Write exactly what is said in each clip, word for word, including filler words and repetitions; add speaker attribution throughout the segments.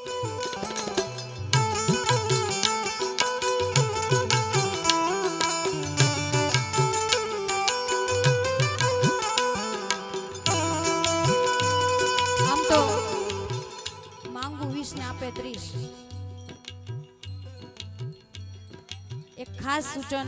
Speaker 1: एक खास सूचन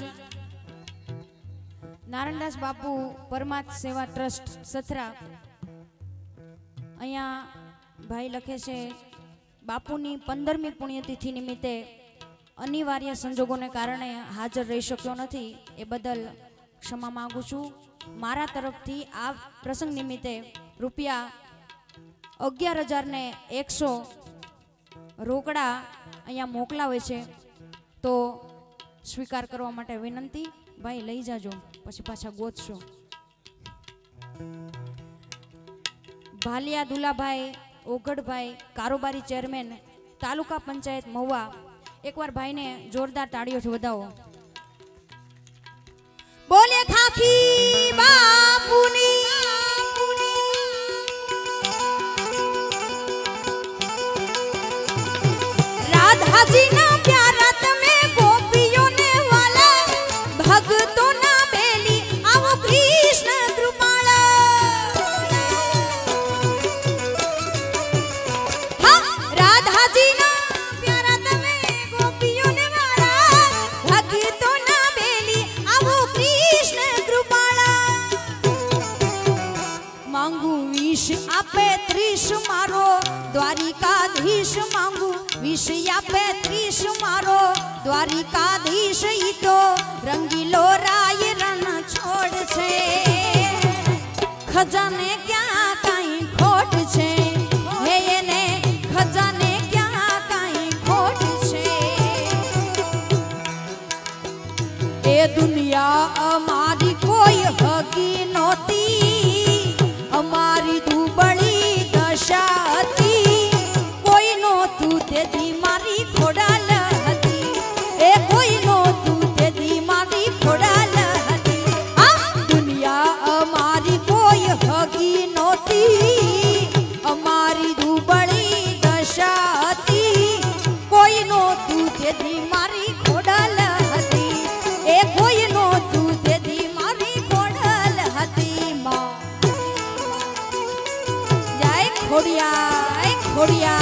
Speaker 1: नारायणदास बापू परमार्थ सेवा ट्रस्ट सथरा अहिया भाई लखे छे बापूनी पंदरमी पुण्यतिथि निमित्ते अनिवार्य संजोगोने कारणे हाजर रही शक्यो नथी ए बदल क्षमा मांगू छूं। मारा तरफथी आ प्रसंग निमित्ते रुपया अगियार हजार ने एक सौ रोकड़ा अहिया मोकलावे छे तो स्वीकार करवा माटे विनंती। भाई लई जाजो पछी पाछा गोतशो। भालिया दुलाभाई ओगड़भाई कारोबारी चेरमेन तालुका पंचायत महुआ एक बार भाई ने जोरदार ताड़ीओथी वधावो। बोले खाकी बापूनी राधा जी ना प्यारा तमे गोपियों ने वाला भक्तों ना बेली आवो कृष्ण कृपाला। हाँ राधा जी ना प्यारा तमे गोपियों ने वाला भक्तों ना बेली आवो कृष्ण कृपाला। मांगू विष आपे त्रिश मारो द्वारिकाधीश मांगू विष आपे त्रिश मारो द्वारिकाधीश ई तो रंगीलो राय रण छोड़ छे खजाने क्या काई खोट छे हे ने खजाने क्या काई खोट छे। ए दुनिया हमारी कोई हकी नोती हमारी दुबड़ी दशा हती कोई नो तू ते दी मारी खोड़ाल हती ए कोई नो तू ते दी मारी खोड़ाल हती। आ दुनिया हमारी कोई हगी नोती हमारी दुबड़ी दशा हती कोई नो तू ते दी मारी खोड़ाल हती ए कोई नो तू ते दी मारी खोड़ाल हती। मां जय खोड़िया खोड़िया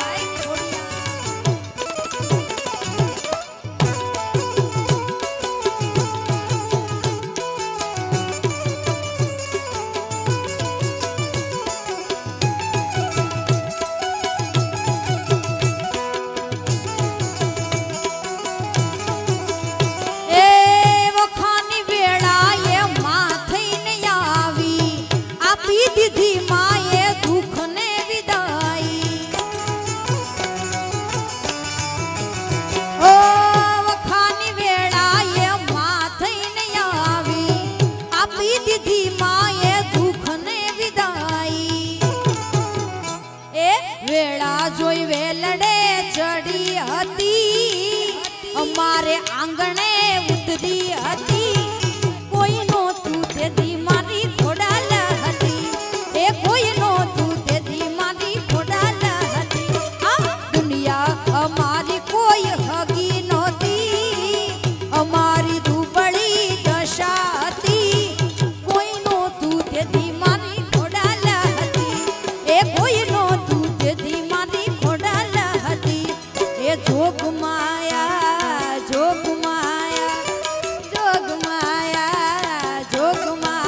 Speaker 1: जोई वेलड़े चढ़ी हती हमारे आंगणे उतरी हती कोई नो तू ते दी मारी खोड़ाल हती ए कोई नो तू ते दी मारी खोड़ाल हती। आ दुनिया हमारी कोई हगी नोती हमारी दुबड़ी दशा हती कोई नो तू ते दी मारी खोड़ाल हती ए कोई नो तू ते दी जोग माया जोग माया जोग माया जोग माया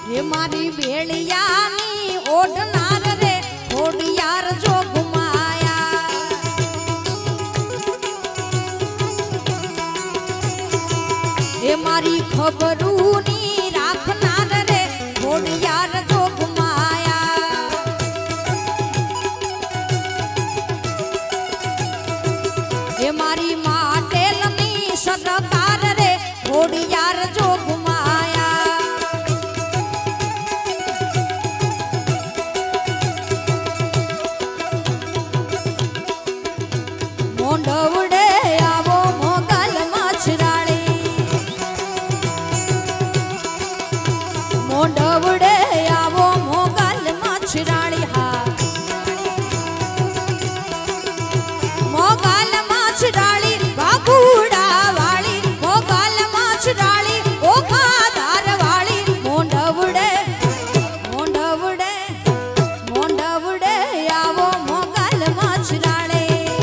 Speaker 1: हे मारी भेड़ियानी ओढ़नार रे खोड़ियार जो घुमाया। हे मारी खबरूनी राखनार रे खोड़ियार जो घुमाया। हे मारी माटेलनी सरकार रे खोड़ियार जो घुमाया। मोंडवड़े आवो मोगल मछराड़ी, मोंडवड़े आवो मोगल मछराड़ी। हा मोगल मछराड़ी बाबूड़ा वाली, मोगल मछराड़ी ओखादार वाली। मोंडवड़े मोंडवड़े मोंडवड़े आवो मोगल मछराड़ी,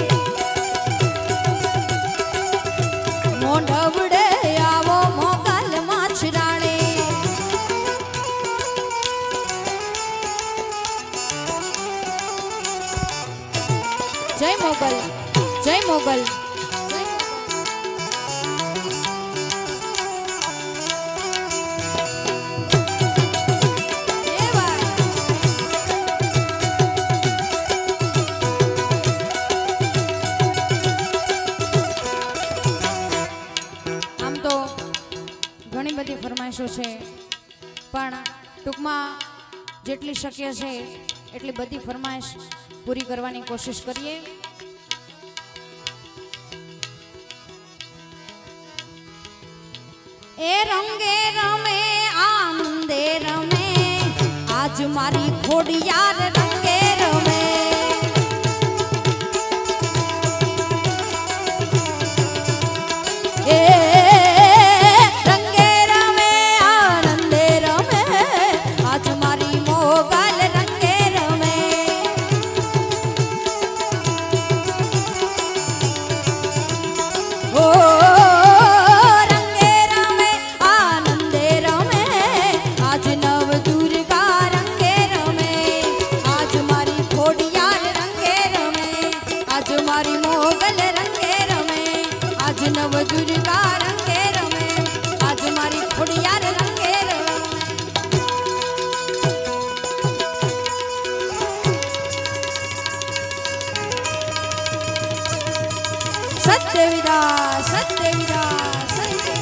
Speaker 1: मोंडवड़े आवो मोगल मछराड़ी। जय मोगल, जय मोगल। आम तो घणी बधी फरमाइशो छे पण टूंकमां जेटली शक्य छे એટલી બધી ફરમાઈશ પૂરી કરવાની કોશિશ કરીએ। ए रंगे रमे आनंदे रमे आज मारी खोड़ियार रंगे रमे। ए रंगे रमे आनंदे रमे आज मारी मोगल रंगे रमे। ओ नव दुर्गा रंगे रमे आज मारी खोड़ियार रंगे रमे। सत्य विदा सत्य विदा सत्य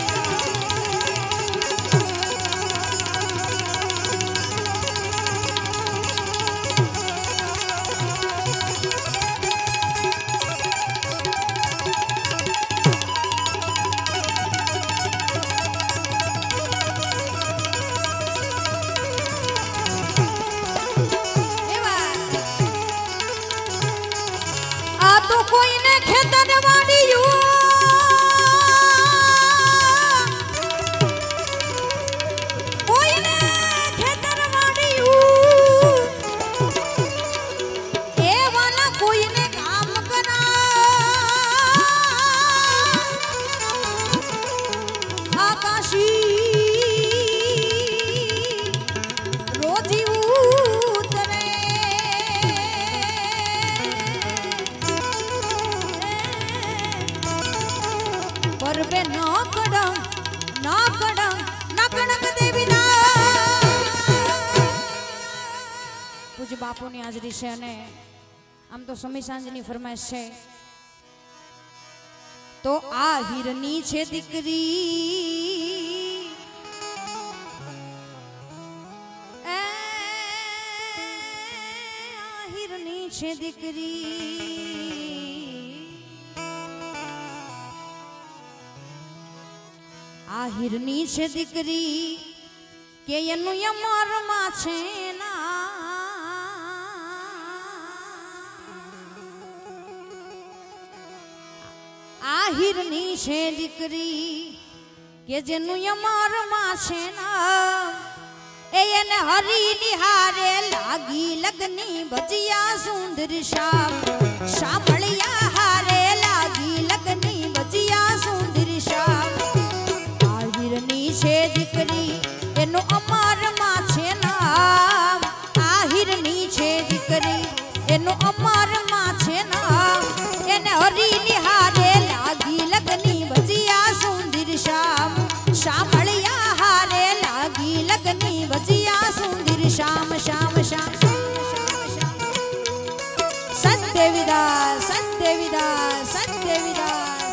Speaker 1: तो कोई ने खेतर वाड़ियो कोई ने खेतर वाड़ियो ए वाला कोई ने काम करा आकाशी रोजी उतरे पर वे ना कड़ंग ना कड़ंग ना कड़ंग देवी ना। पूज्य बापूनी हाजरी छे अने आम तो समी सांजनी फरमाइश छे। तो आ हीरनी छे दीकरी ए आ हीरनी छे दीकरी आहिरनी छे दीकरी के एनु अमर मां छे ना। आहिरनी छे दीकरी के जेनु अमर मां छे ना। ए एने हरी निहारे लागी लगनी भजिया सुंदर शाम शामळिया हारे लागी लगनी भजिया सुंदर शाम। छे दीकरी एनो अमर मां छे એનો અમર માં છે નામ એને હરી નિહારે લાગી લગની ભજીયા સુંદર શામ શામળિયા હારે લાગી લગની ભજીયા સુંદર શામ શામ શામ સત્ય વિદાસ સત્ય વિદાસ સત્ય વિદાસ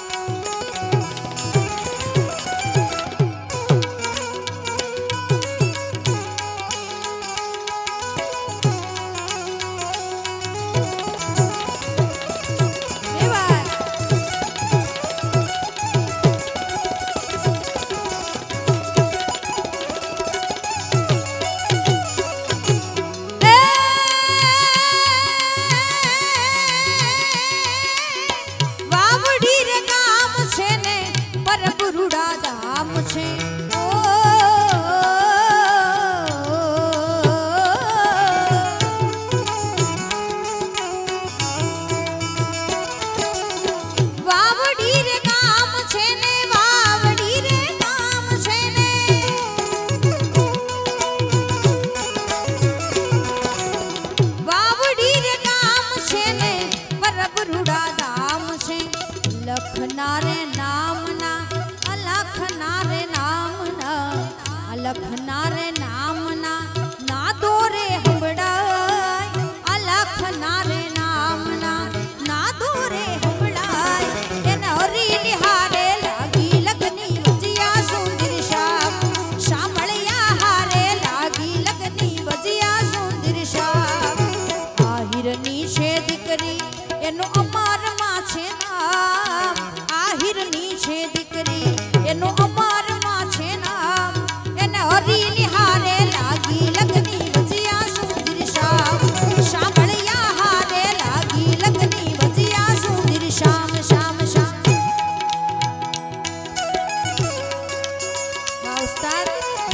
Speaker 1: લખનારે નામના અલખનારે નામના અલખનારે નામના ના દોરે હંભળાય અલખનારે નામના ના દોરે હંભળાય એને હરી નિહારે લાગી લગની ભજીયા સુંદર શામ શામળિયા હારે લાગી લગની ભજીયા સુંદર શામ આહિરની છે દીકરી એનો અમારમાં છે નામ આહિરની છે દીકરી એનો અમારમાં છે નામ એને હરી નિહારે લાગી લગની ભજીયા સુંદર શામ શામળિયા હારે લાગી લગની ભજીયા સુંદર શામ શામ શામ વાહ ઉસ્તાદ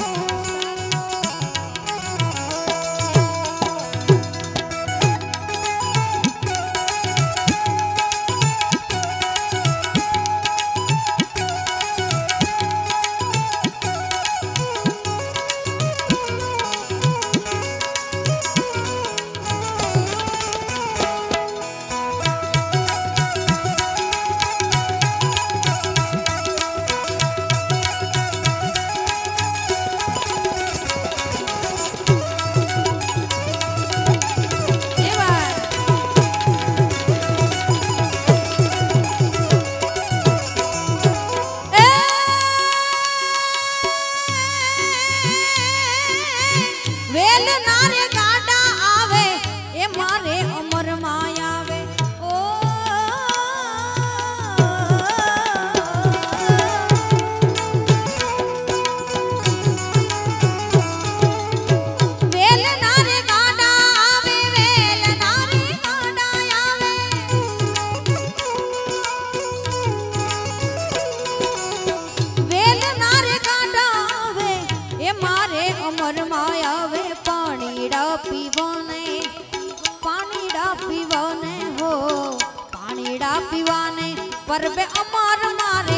Speaker 1: પીવાને પરબે અમાર મારે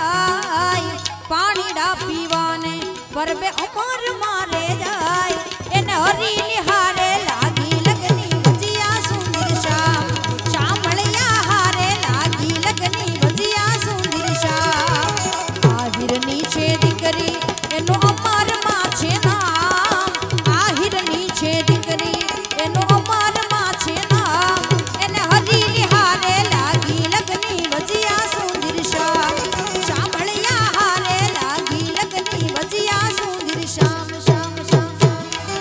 Speaker 1: જાય પાણીડા પીવાને પરબે અમાર મારે જાય એને હરી નિહારે લાગી લગની ભજીયા સુંદર શામ શામળિયા હારે લાગી લગની ભજીયા સુંદર શામ આહિરની છે દીકરી એનો અમાર માં છે નામ આહિરની છે દીકરી એનો અમાર માં છે નામ એને હરી નિહારે લાગી લગની ભજીયા સુંદર શામ શામળિયા હારે લાગી લગની ભજીયા સુંદર શામ શામ શામ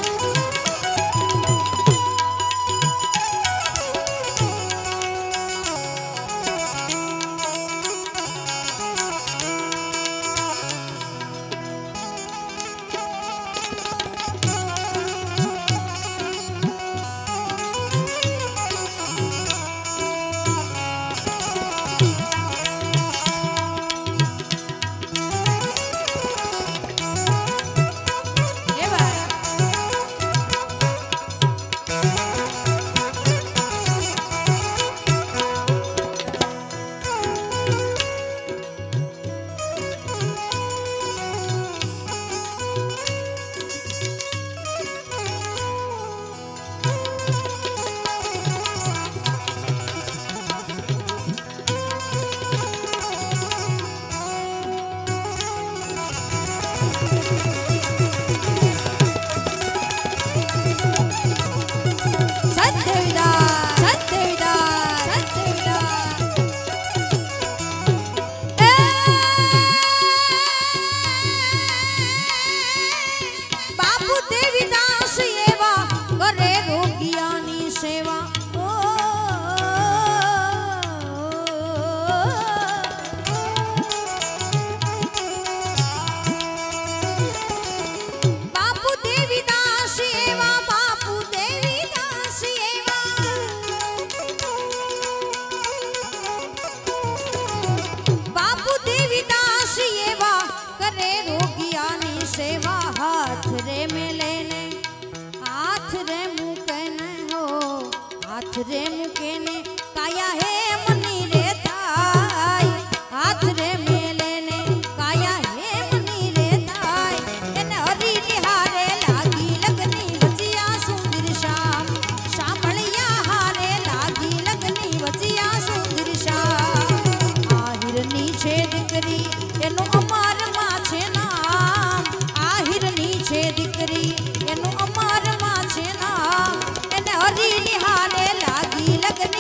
Speaker 1: हाथ रे मुके ने काया हे मनी रे थाय हाथ रे मेले ने काया हे मनी रे थाय एने हरी निहारे लागी लगनी वजिया सुंदर श्याम शामळिया हारे लागी लगनी वजिया सुंदर श्याम आहिरनी छे दीकरी एनो अमर मां छे नाम आहिरनी छे दीकरी एनो अमर मां छे नाम एने हरी निहारे लागी लगनी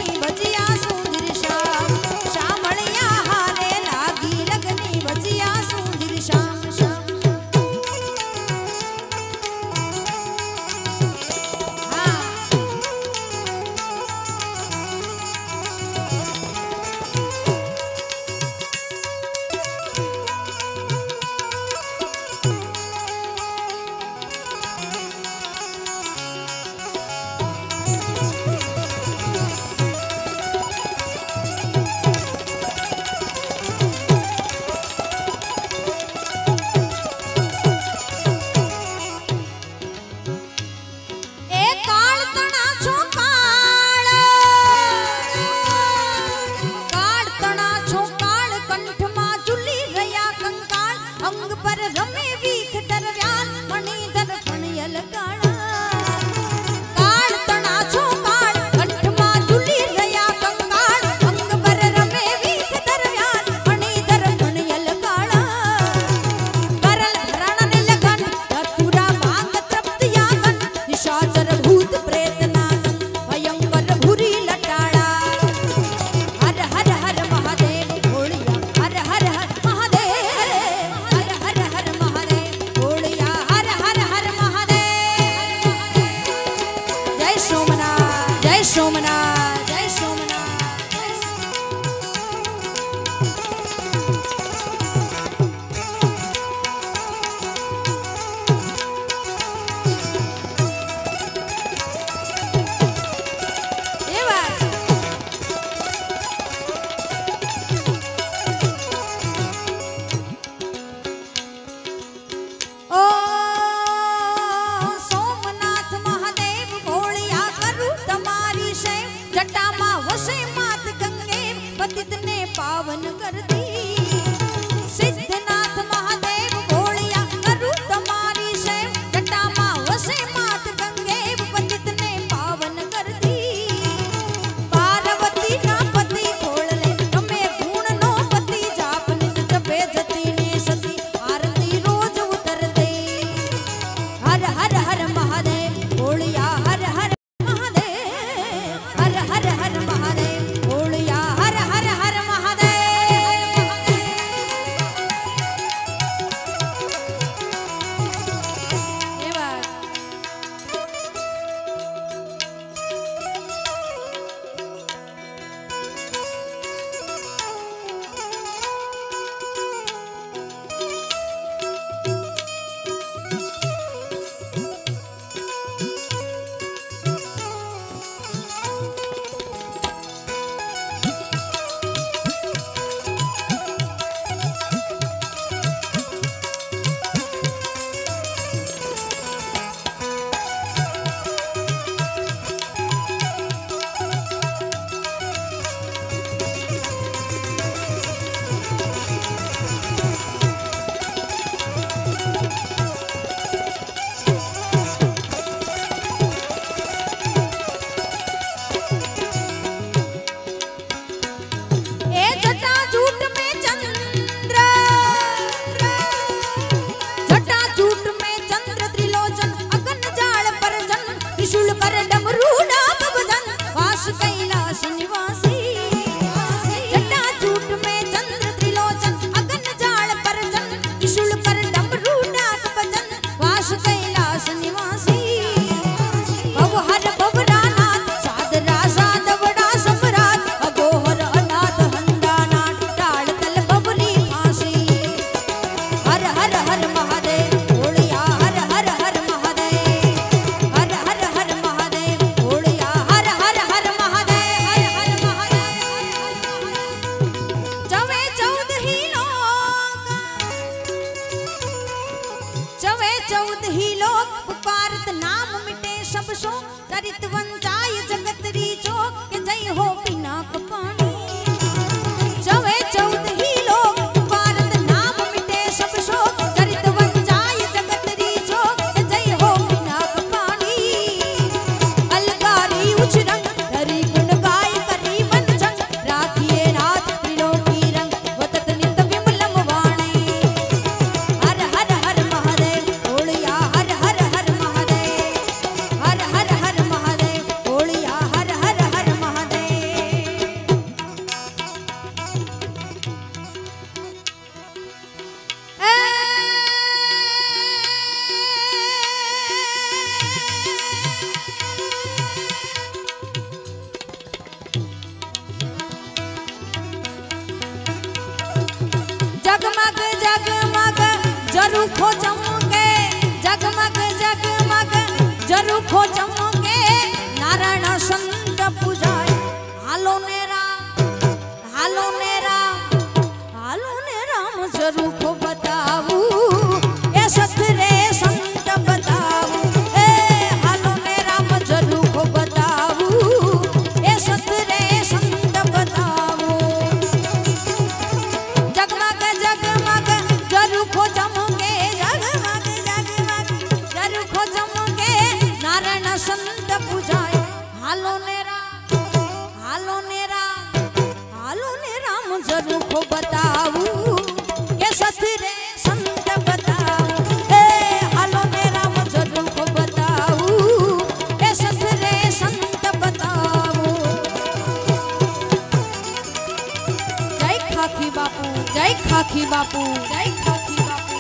Speaker 1: जरूखो चमके जगमग जगमग जरूखो चमके नारायण संत पूजाय हालो ने राम हालो ने राम हालो ने राम जरूखो बताऊ ए सतरे संत बताऊ ए हालो ने राम जरूखो बताऊ ए सतरे संत बताऊ जगमग जगमग जरूखो चमके जगमग जगमग जरूखो चमके नारायण संत पूजाय हालो ने राम हालो ने राम हालो ने राम जरूखो बताऊ ये सतरे संत बताऊ ए हालो ने राम जरूखो बताऊ ये सतरे संत बताऊ। जय खाकी बापू जय खाकी बापू जय खाकी बापू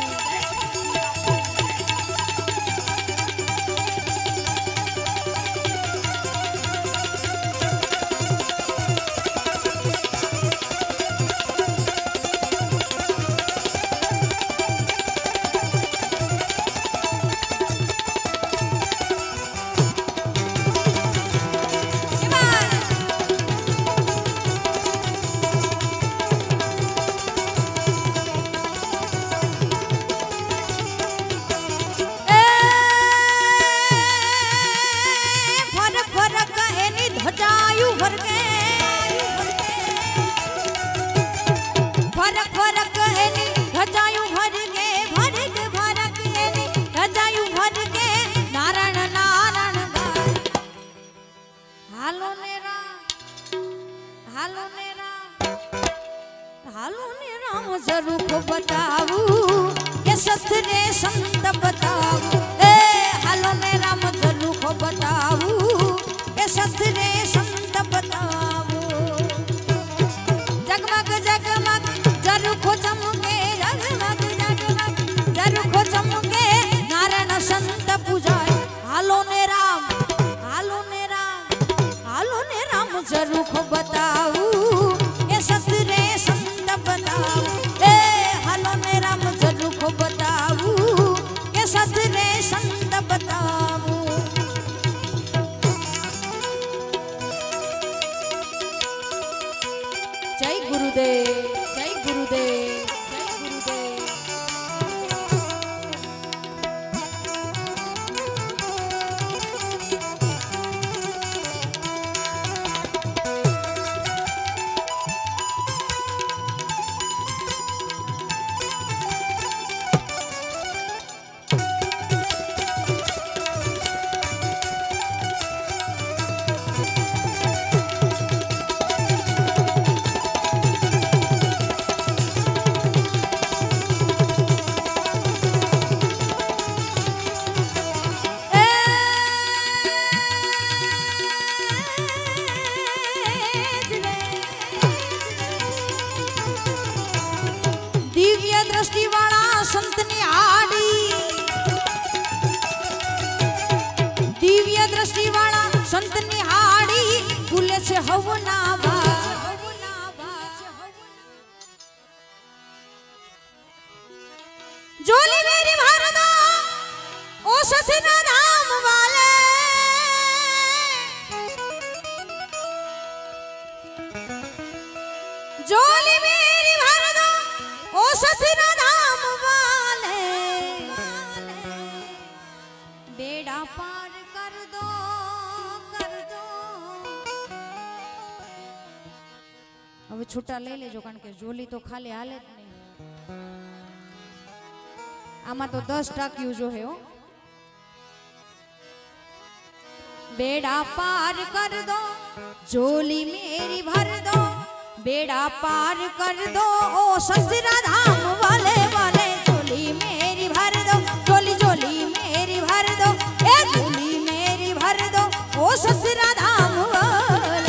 Speaker 1: जरूखो बताऊ ये सतरे संत बताऊ ए हालो ने राम जरूखो बताऊ ये सतरे संत बताऊ जगमग जगमग जरूखो चमके जगमग जगमग जरूखो चमके नारायण संत पूजाय हालो ने राम हालो ने राम हालो ने राम जरूखो बताऊ ये सतरे संत बताऊ ए हालो ने राम जरूखो बताऊ ये सतरे संत बताऊ। जय गुरुदेव जय गुरुदेव जय गुरुदेव। दृष्टि वाला संत निहाड़ी दिव्य दृष्टि वाला संत निहाड़ी फूले से हवना जोली मेरी भारदा ओ ससना राम वाले जोली मेरी भारदा ओ ससना राम वाले बेड़ा पार कर दो कर दो। अब छुट्टा ले लेजो कारण के जोली तो खाली हाले ज नहीं आमा तो दस टाक्यू जो है। बेड़ा पार कर दो जोली मेरी भर दो बेड़ा पार कर दो ओ ससुरा धाम वाले वाले जोली मेरी भर दो जोली जोली मेरी भर दो ए जोली मेरी भर दो ओ ससुरा धाम वाले।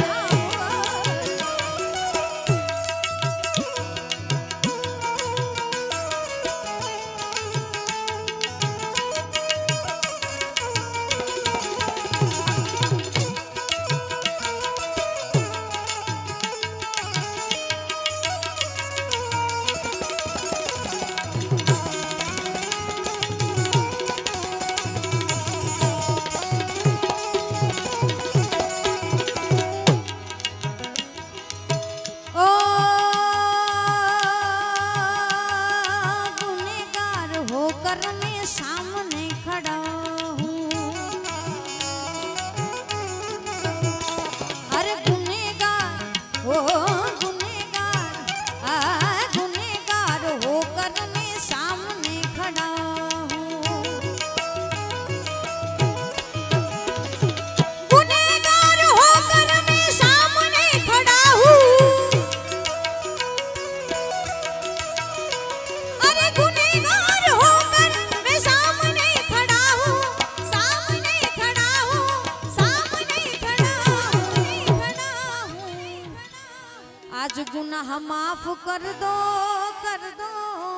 Speaker 1: आज गुनाह माफ कर दो कर दो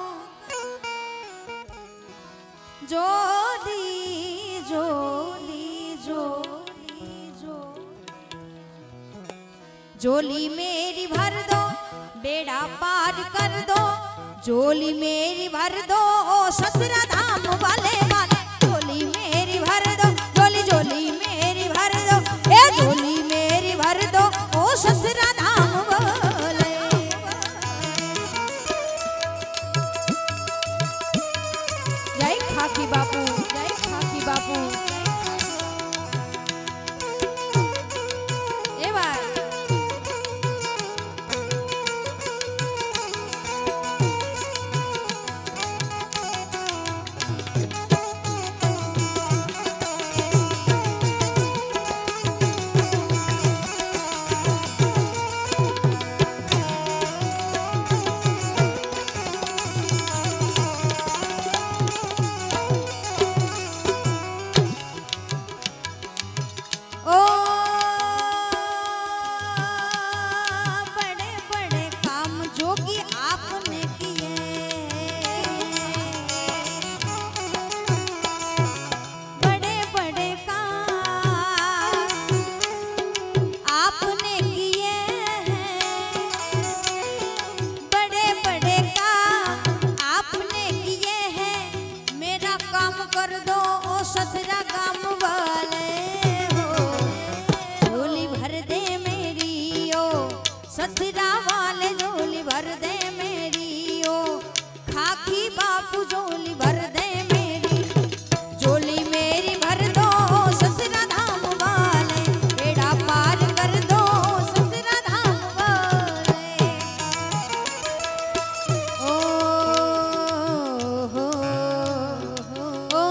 Speaker 1: जोली जोली जोली जो जोली मेरी भर दो बेड़ा पार कर दो जोली मेरी भर दो ओ ससुरा धाम वाले वाले जोली मेरी भर दो जोली जोली मेरी भर दो ए जोली मेरी भर दो ओ ससुरा धाम वाले। जय खाकी बापू जय खाकी बापू। ए भाई ससुरा वाले झोली भर दे मेरी ओ खाकी बापू झोली भर दे मेरी झोली मेरी भर दो ससुरा धाम वाले बेड़ा पार कर दो ससुरा धाम वाले। ओ हो ओ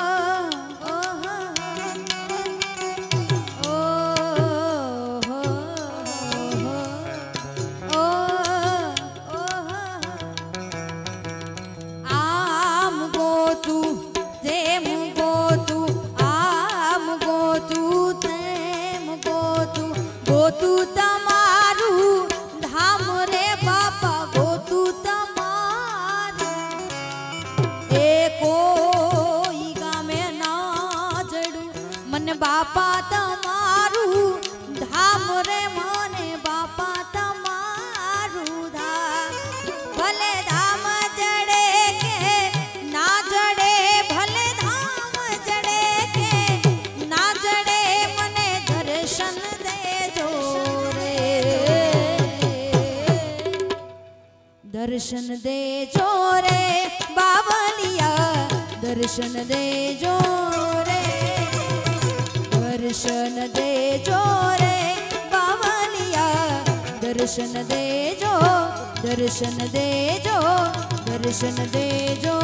Speaker 1: गोतू तमारू धाम रे बापा गोतू तमारू ए कोई गामे ना जड़ू मन बापा तमारू धाम रे मने बापा तमारू धाम भले धाम जड़े के ना जड़े भले धाम जड़े के ना जड़े मने दर्शन दर्शन दे जोरे बावलिया दर्शन दे जोरे दर्शन दे जोरे बावलिया दर्शन दे जो दर्शन दे जो दर्शन दे जो।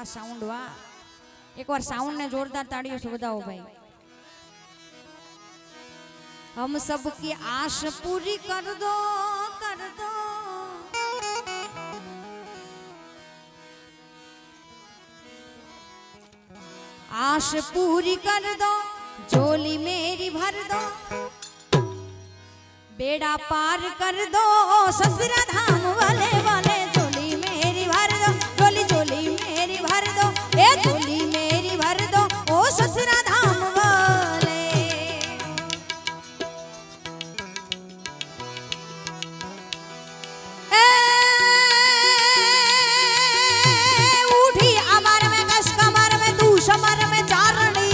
Speaker 1: साउंड वाह, एक बार साउंड ने जोरदार ताड़ियों से बजाओ भाई। हम सबकी आश पूरी कर दो, कर दो। आश पूरी कर दो, झोली मेरी भर दो, बेड़ा पार कर दो, ससुरा धाम वाले वाले। झोली मेरी भर दो, झोली झोली मेरी भर दो, ए झोली मेरी भर दो, ओ ससुरा धाम वाले। उठी अमर में कस कमर में तू समर में चारणी,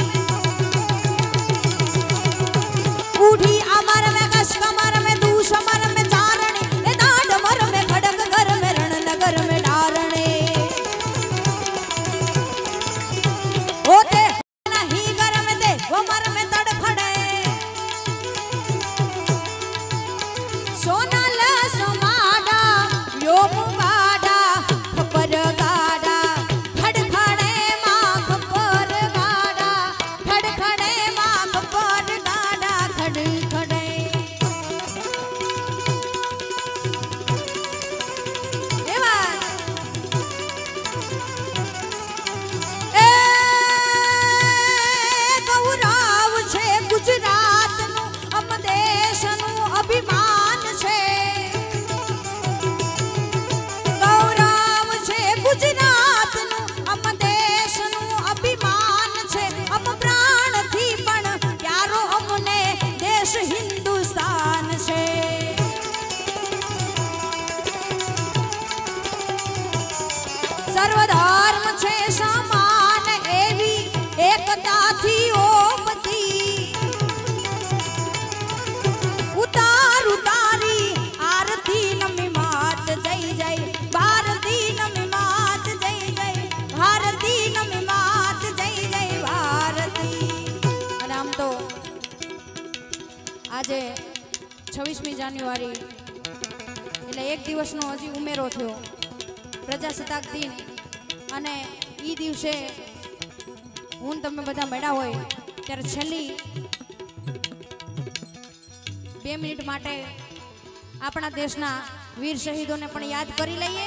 Speaker 1: उठी अमर में कस कमर में तू समर में चारणी, ए दाढ़ मर में खड़क घर में रण नगर में डारणे। होते नहीं घर में दे वो मर में तड़फड़े, सोना ल समाडा यो मुगाडा खबर गाडा, खड़खड़े माँ खबर गाडा, खड़खड़े माँ खबर गाडा, खड़खड़े। ए बात ए ગૌરવ છે ગુજરાતનું, અમ દેશનું અભિમાન છે। ગૌરવ છે ગુજરાતનું, અમ દેશનું અભિમાન છે। અમ પ્રાણથી પણ પ્યારો અમને દેશ હિન્દુસ્તાન છે। સર્વધર્મ છે સમાન એવી એકતાથી ઓપતી, ઉતાર ઉતારી આરતી નમી માત જય જય ભારતી નમી માત જય જય ભારતી નમી માત જય જય ભારતી। અને આમ તો આજે છવ્વીસમી જાન્યુઆરી એટલે એક દિવસનો હજી ઉમેરો થયો પ્રજાસત્તાક દિન, અને ઈ દિવસે હું ને તમે બધા મળ્યા હોય ત્યારે છેલ્લી બે મિનિટ માટે આપણા દેશના વીર શહીદોને પણ યાદ કરી લઈએ।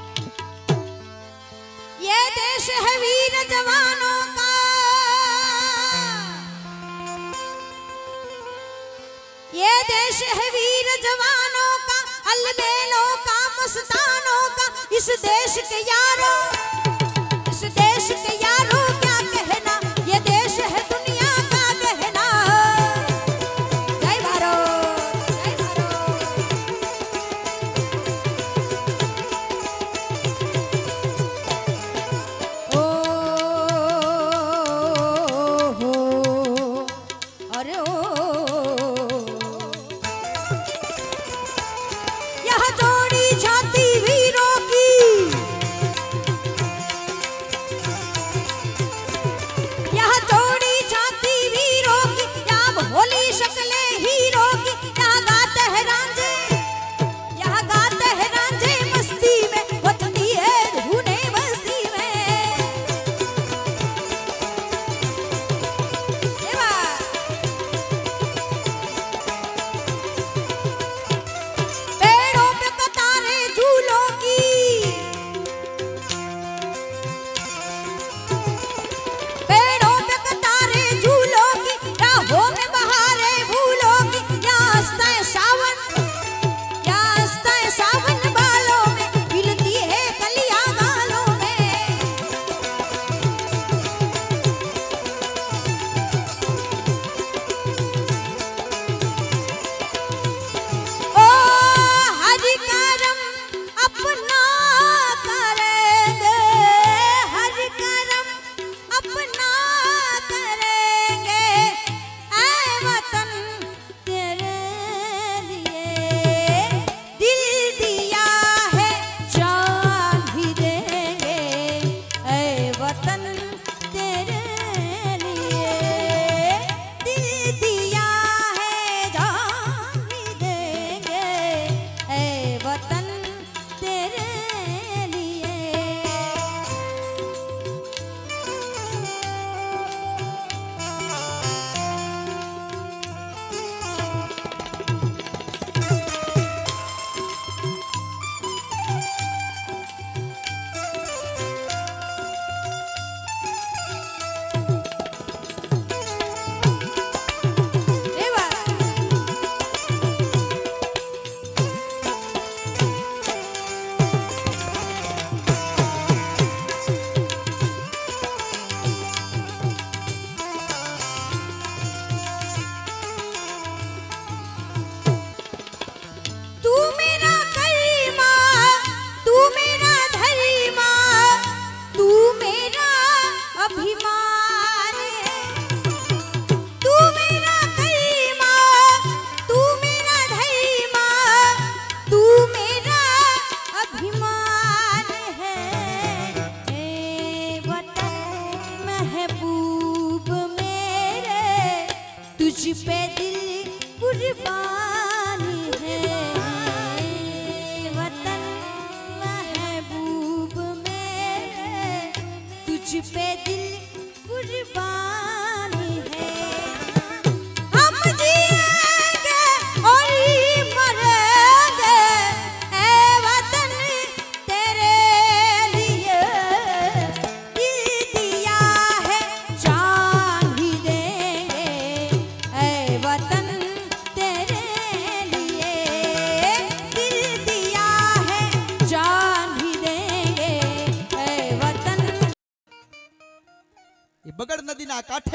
Speaker 1: ये देश है वीर जवानों का, ये देश है वीर जवानों का, अलबेलों का मस्तानों का। इस देश के यारों, इस देश के यारों क्या कहना, ये देश है दुनिया का गहना। जय भारत, जय भारत। ओ हो अरे ओ यह जोड़ी छाती वीरों की,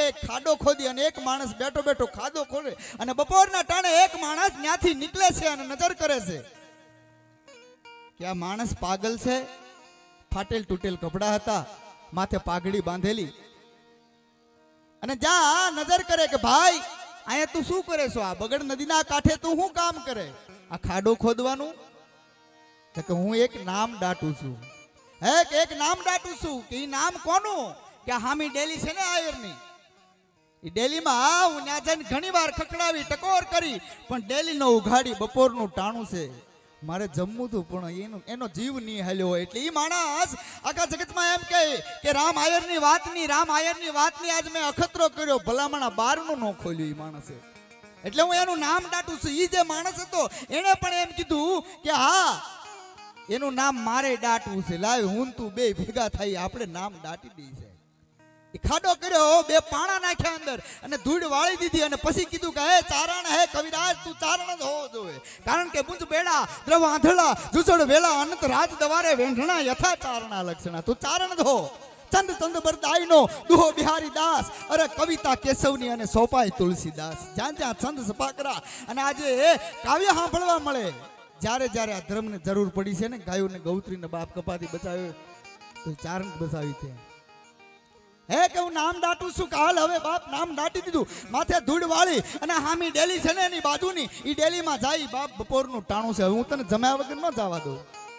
Speaker 2: કાંઠે એક ખાડો ખોદી અને એક માણસ બેઠો બેઠો ખાડો ખોદે અને બપોરના ટાણે એક માણસ ત્યાંથી નીકળે છે અને નજર કરે છે કે આ માણસ પાગલ છે. ફાટેલ તૂટેલ કપડા હતા, માથે પાઘડી બાંધેલી, અને જા નજર કરે કે ભાઈ અહીંયા તું શું કરે છો? આ બગડ નદીના કાંઠે તું શું કામ કરે? આ ખાડો ખોદવાનું? કે હું એક નામ દાટું છું. હે કે એક નામ દાટું છું. કે ઈ નામ કોનું? કે હામી ડેલી છે ને આયરની, એ ડેલીમાં હું ત્યાં જઈને ઘણી વાર ખકડાવી ટકોર કરી, પણ ડેલી નો ઉઘાડી. બપોરનું ટાણું છે, મારે જમવું હતું પણ એનો એનો જીવ નહીં હાલ્યો હોય. એટલે એ માણસ આખા જગતમાં એમ કહે કે રામ આયરની વાતની રામ આયરની વાતની આજ મેં અખતરો કર્યો, ભલામણા બારનું ન ખોલ્યું એ માણસે. એટલે હું એનું નામ દાટું છું. એ જે માણસ હતો એને પણ એમ કીધું કે હા એનું નામ મારે દાટવું છે. લાવ હું તું બે ભેગા થઈ આપણે નામ દાટી દઈ છે. એ ખાડો કર્યો, બે પાણા નાખ્યા અંદર અને ધૂળ વાળી દીધી અને પછી કીધું કે હે ચારણ હે કવિરાજ તું ચારણ જ હોવો જોઈએ. કારણ કે મુંજ બેડા દ્રવ આંધળા જુસડ વેલા અનંત રાજ દવારે વેંઢણા યથા ચારણા લક્ષણા, તું ચારણ જ હો. ચંદ ચંદ બરદાઈનો દુહો બિહારી દાસ, અરે કવિતા કેશવની અને સોપાઈ તુલસીદાસ. જ્યાં જ્યાં છંદ સપાકરા અને આજે કાવ્ય સાંભળવા મળે, જ્યારે જ્યારે આ ધર્મને જરૂર પડી છે ને, ગાયોને ગૌત્રીને બાપ કપાતી બચાવ્યો તો ચારણ બચાવી છે. હે કે હું નામ દાટું છું. કાલ હવે બાપ નામ દાટી દીધું, માથે ધૂળ વાળી અને હામી ડેલી છે ને એની બાજુની ઈ ડેલીમાં જાય. બાપ બપોરનું ટાણું છે, હું તને જમ્યા વગર ન જવા દઉં.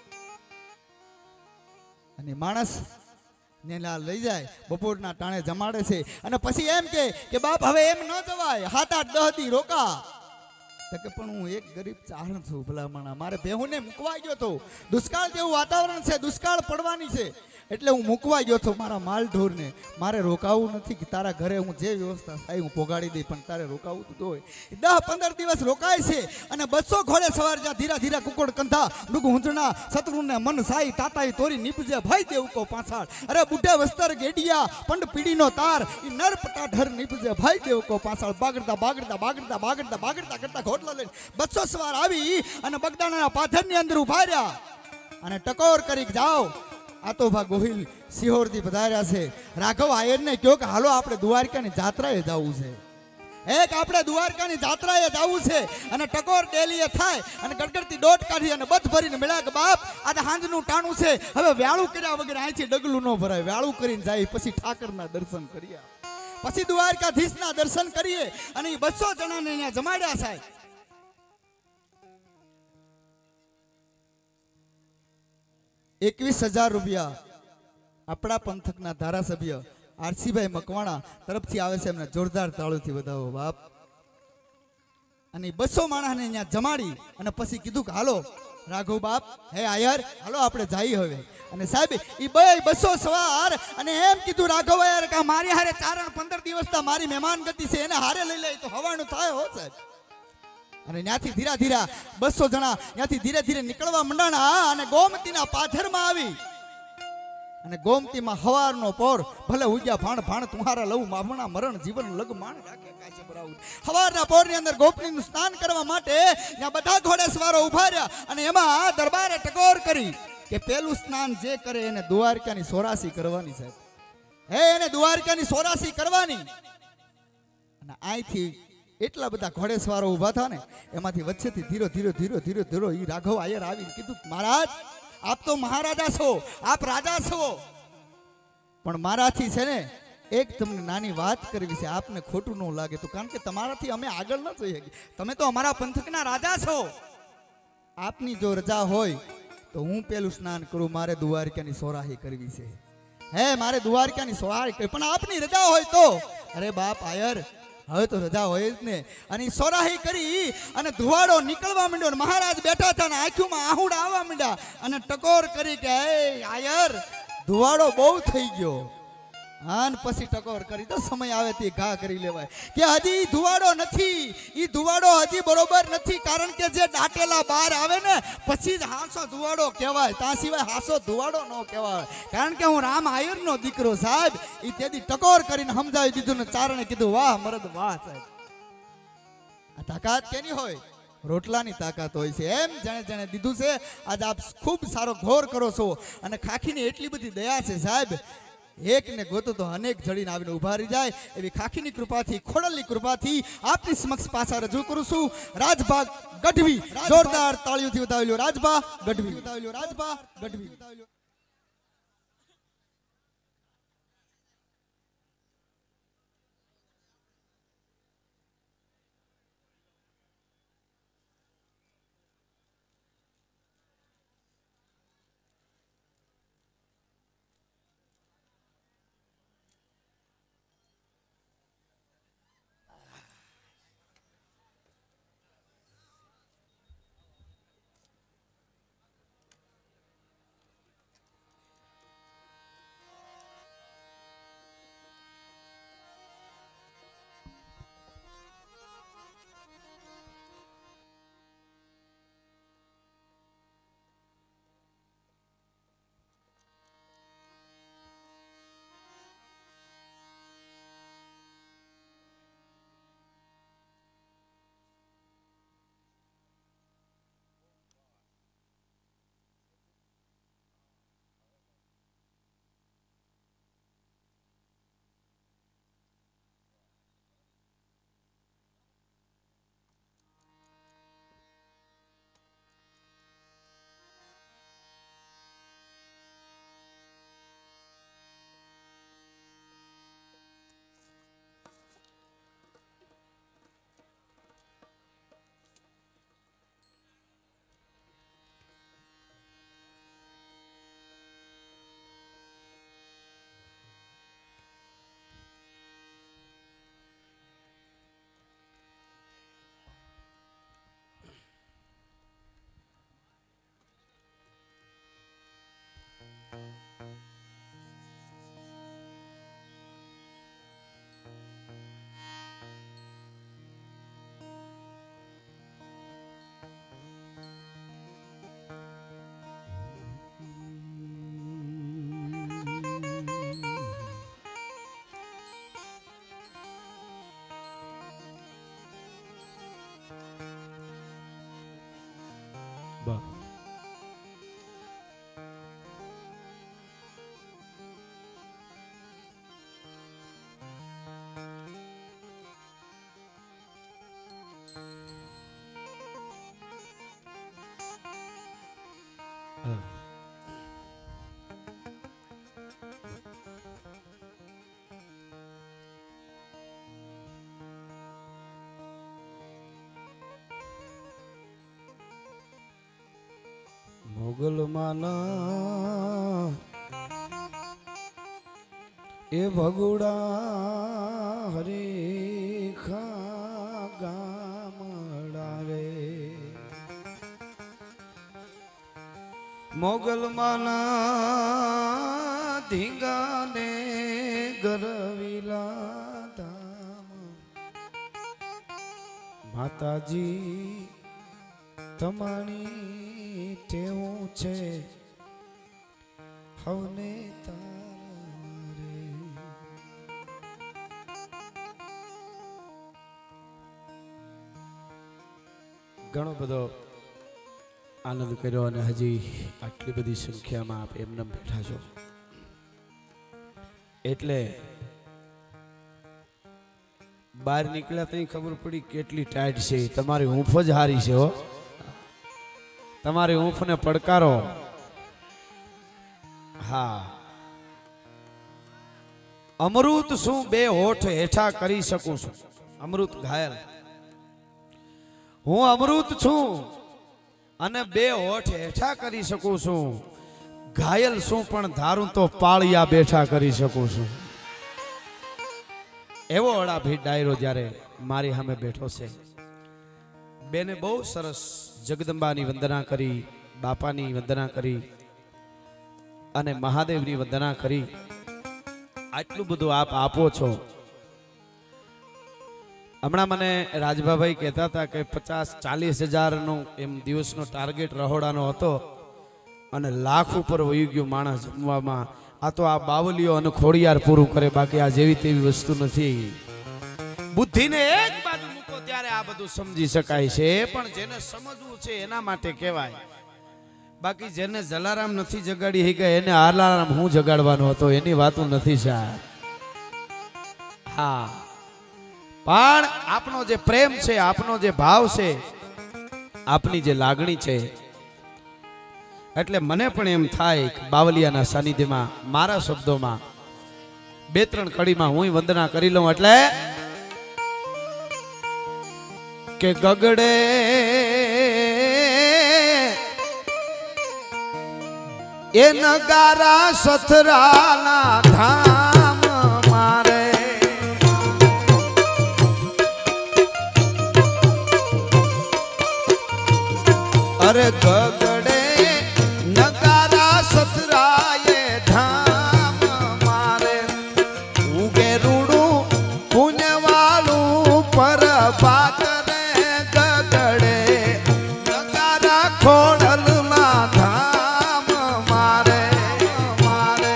Speaker 2: અને માણસ ને લઈ જાય, બપોરના ટાણે જમાડે છે અને પછી એમ કે કે બાપ હવે એમ ન જવાય, હાથ આઠ દહ દી રોકા. કે પણ હું એક ગરીબ ચારણ છું ભલામણા, મારે બેહુને મૂકવા ગયો તો. દુષ્કાળ જેવું વાતાવરણ છે, દુષ્કાળ પડવાની છે, એટલે હું મૂકવા ગયો તો મારા માલ ઢોરને. મારે રોકાવું નથી કે તારા ઘરે હું જે વ્યવસ્થા થાય હું પોગાડી દઈ, પણ તારે રોકાવું તો હોય. દસ પંદર દિવસ રોકાય છે અને બસો ઘોડે સવાર જ્યાં ધીરા ધીરા કુકડ કંધા મૃગ હુંજણા શત્રુને મન સાઈ તાતાઈ તોરી નીપજે ભાઈ દેવકો પાછાળ. અરે બુઢે વસ્તર ગેડિયા પંડ પીડીનો તાર ઈ નર પટાઢર નીપજે ભાઈ દેવકો પાછાળ. બાગડતા બાગડતા બાગડતા બાગડતા બાગડતા કરતા ઘોડલા લઈને બસો સવાર આવી અને બગદાણાના પાથરની અંદર ઉભા રહ્યા અને ટકોર કરી જાઓ. આ તો ભા ગોહિલ સિહોરથી પધાર્યા છે. રાઘવ આયરને કહ્યો કે હાલો આપણે દ્વારકાની જાત્રાએ જવું છે. એક આપણે દ્વારકાની જાત્રાએ જવું છે અને ટકોર ડેલીએ થાય અને ગડગડતી દોટ કાઢી અને બધ ભરીને મળ્યા કે બાપ આજે હાંજનું ટાણું છે, હવે વ્યાળું કર્યા વગર અહીંથી ડગલું ન ભરાય. વ્યાળું કરીને જાય પછી ઠાકરના દર્શન કર્યા, પછી દ્વારકાધીશના દર્શન કરીએ અને બસો જણાને અહીંયા જમાડ્યા સાહેબ. એકવીસ હજાર રૂપિયા આપણા પંથકના ધારાસભ્ય આરસીભાઈ મકવાણા તરફથી આવે છે. એમને જોરદાર તાળીઓથી વધાવો બાપ. અને બસો માણસને અહીંયા જમાડી અને પછી કીધું કે હાલો રાઘવ બાપ હે આયર હાલો આપણે જઈએ હવે. અને સાહેબ એ બે બસો સવાર અને એમ કીધું રાઘવ આયર કે મારી હારે ચારણ પંદર દિવસતા મારી મહેમાન ગતિ છે, એને હારે લઈ લે તો હવાનું થાય હો સાહેબ. અને ત્યાંથી ધીરા ધીરા બસો જણા ત્યાંથી ધીરે ધીરે નીકળવા મંડાણા અને ગોમતીના પાથરમાં આવી અને ગોમતીમાં હવારનો પોર ભલે ઉગ્યા ભાણ ભાણ તુહારા લઉં મામણા મરણ જીવન લગ માણ રાખે કાશે બરાબર. હવારના પોરની અંદર ગોપનીનું સ્નાન કરવા માટે ત્યાં બધા ઘોડેસવારો ઉભા રહ્યા અને એમાં દરબારે ટકોર કરી કે પેલું સ્નાન જે કરે એને દ્વારકાની સોરાસી કરવાની સાહેબ. હે એને દ્વારકાની સોરાસી કરવાની. અને અહીંથી એટલા બધા ઘોડેસવારો ઉભા થા ને એમાંથી વચ્ચેથી ધીરો ધીરો ધીરો ધીરો ધીરો ઈ રાઘવ આયર આવીને કીધું મહારાજ આપ તો મહારાજા છો, આપ રાજા છો, પણ મારાથી છે ને એક તમને નાની વાત કરવી છે, આપને ખોટું ન લાગે તો. કારણ કે તમારાથી અમે આગળ ન જઈ શકીએ, તમે તો અમારા પંથકના રાજા છો. આપની જો રજા હોય તો હું પેલું સ્નાન કરું, મારે દ્વારકાની સોરાહી કરવી છે. હે મારે દ્વારકાની સોરાહી કરવી, પણ આપની રજા હોય તો. અરે બાપ આયર હવે તો રજા હોય જ ને. અને સોરાહી કરી અને ધુવાડો નીકળવા માંડ્યો. મહારાજ બેઠા હતા ને આંખોમાં આહુડા આવવા માંડ્યા અને ટકોર કરી કે હે આયર ધુવાડો બહુ થઈ ગયો. આન પછી ટકોર કરી તો સમય આવે તે ઘા કરી લેવાય કે હજી ધુવાડો નથી, ઈ ધુવાડો હજી બરોબર નથી. કારણ કે જે દાટેલા બહાર આવે ને પછી જ હાસો ધુવાડો કહેવાય, ત્યાં સિવાય હાસો ધુવાડો ન કહેવાય. કારણ કે હું રામ આયરનો દીકરો સાહેબ. ઈ તેથી ટકોર કરીને સમજાવી દીધું ને ચારણે કીધું વાહ મરદ વાહ સાહેબ. આ તાકાત કેની હોય? રોટલાની તાકાત હોય છે. એમ જાણે જાણે દીધું છે. આજ આપ ખૂબ સારો ઘોર કરો છો અને ખાખીની એટલી બધી દયા છે સાહેબ એક ને ગોતો તો અનેક જડીને આવીને ઉભા રહી જાય એવી ખાખીની કૃપાથી ખોડલની કૃપાથી આપની સમક્ષ પાછા રજૂ કરું છું રાજભા ગઢવી જોરદાર તાળીઓથી વધાવી લ્યો રાજભા ગઢવી વધાવી લ્યો રાજભા ગઢવી વધાવી લ્યો
Speaker 3: મોગલ માના એ ભગુડા હરીખા ગામડા રે મોગલ માના ધીંગાને ગરવીલા ધામ માતાજી તમારી ટેવું છે હવને તારે ઘણો બધો આનંદ કર્યો અને હજી આટલી બધી સંખ્યામાં આપ એમને બેઠા છો એટલે બહાર નીકળ્યા તો ખબર પડી કેટલી ટાઈટ છે તમારી ઊંફ જ હારી છે હો તમારી ઊંફને પડકારો હા અમૃત શું બે હોઠ હેઠા કરી શકું છું અમૃત ઘાયલ હું અમૃત છું અને બે હોઠ હેઠા કરી શકું છું ઘાયલ શું પણ ધારું તો પાળિયા બેઠા કરી શકું છું એવો અડાભીટ ડાયરો જ્યારે મારી સામે બેઠો છે બેને બહુ સરસ જગદંબાની વંદના કરી બાપાની વંદના કરી અને મહાદેવની વંદના કરી આટલું બધું આપ આપો છો હમણાં મને રાજભાભાઈ કહેતા હતા કે પચાસ ચાલીસ હજારનો એમ દિવસનો ટાર્ગેટ રહોડાનો હતો અને લાખ ઉપર વહી ગયું માણસ જમવામાં આ તો આ બાવલીઓ અને ખોડિયાર પૂરું કરે બાકી આ જેવી તેવી વસ્તુ નથી બુદ્ધિને એક બાજુ મૂકો ત્યારે આ બધું સમજી શકાય છે પણ જેને સમજવું છે એના માટે કહેવાય બાકી જેને જલારામ નથી જગાડી હી કે એને આલારામ હું જગાડવાનો હતો એની વાતો નથી સાહેબ. હા પણ આપનો જે પ્રેમ છે, આપનો જે ભાવ છે, આપની જે લાગણી છે, એટલે મને પણ એમ થાય કે બાવલિયાના સાનિધ્યમાં મારા શબ્દોમાં બે ત્રણ કડીમાં હું વંદના કરી લઉં. એટલે કે ગગડે એ નગારા સથરાના ધામ મારે, અરે ગગડે નગારા સથરાએ ધામ મારે, ઉગે રૂડું પુણ્યવાળું પર બાત રે ગગડે નગારા ખોડલના ધામ મારે મારે.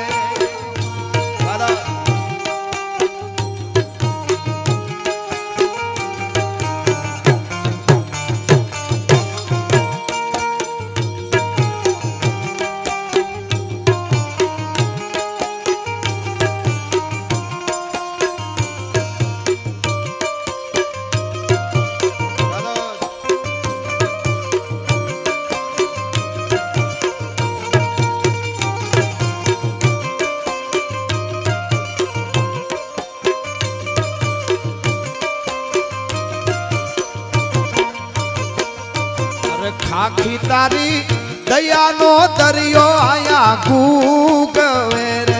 Speaker 3: ખાખી તારી દયાનો દરિયો આયા ગૂગવે રે,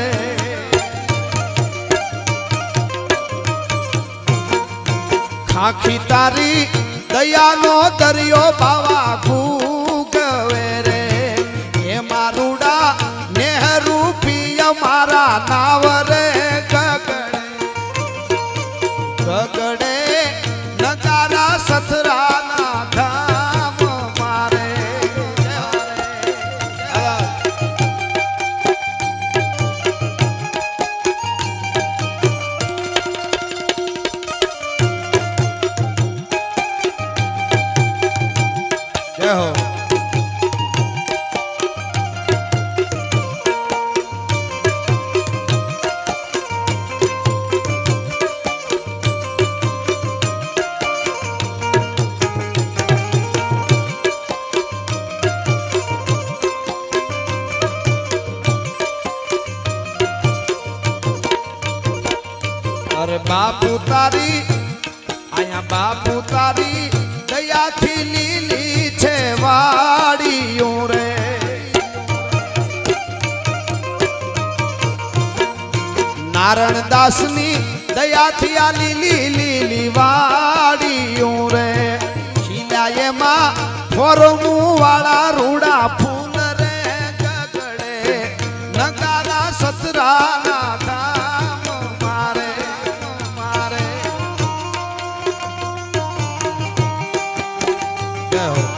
Speaker 3: ખાખી તારી દયાનો દરિયો બાવા ગૂગવે રે, એ મારુડા નેહરુ પિય મારા નાવ રે ગગડે ગગડે નગારા સથરાના ધામ મારે. જય હો. અરે બાપુ તારી આયા બાપુ તારી દયાથી લીલી છે વાડીઓ રે, નારણ દાસની દયાથી આ લીલી લીલી વાડીઓ રે, ખીલા એમાં ફોરમું વાળા રૂડા ફૂલ રે ગગડે નગારા સસરાના ધામ મારે મારે. જય હો.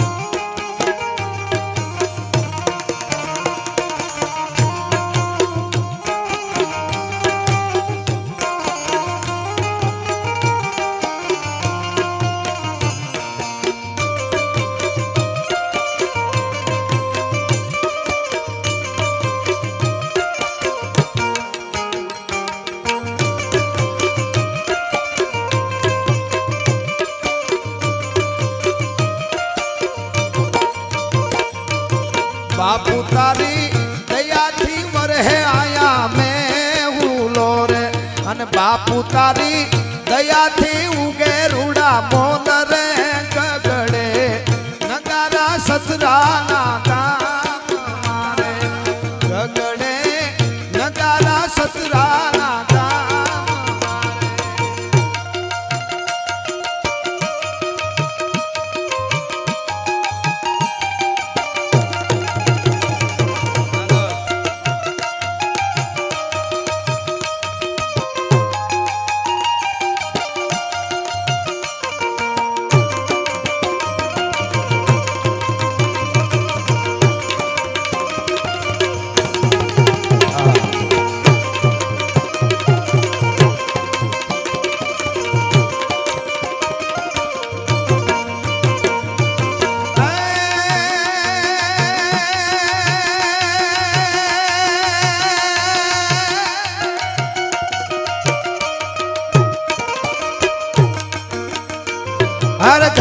Speaker 3: બાપુ તારી દયાથી વરહે આયા મેં હુલો રે, અને બાપુ તારી દયાથી ઉગે રૂડા મોન રે ગગડે નગારા સસરાના ધામ મારે, ગગડે નગારા સસરાના ધામ મારે.